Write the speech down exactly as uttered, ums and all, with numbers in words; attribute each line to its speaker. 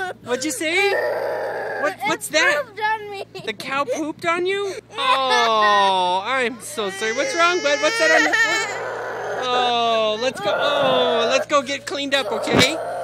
Speaker 1: What'd you say? What, what's that?
Speaker 2: Pooped on me.
Speaker 1: The cow pooped on you? Oh, I'm so sorry. What's wrong, bud? What's that on your foot? Oh, let's go. Oh, let's go get cleaned up, okay?